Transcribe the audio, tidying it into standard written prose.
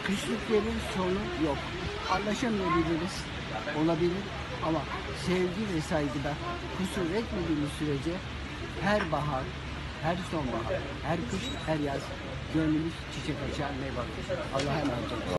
Küslüklerin sonu yok. Anlaşamayabiliriz, olabilir ama sevgi ve saygıda kusur etmediğimiz sürece her bahar, her sonbahar, her kış, her yaz gönlümüz çiçek açar, meyve alır. Allah'a emanet olun.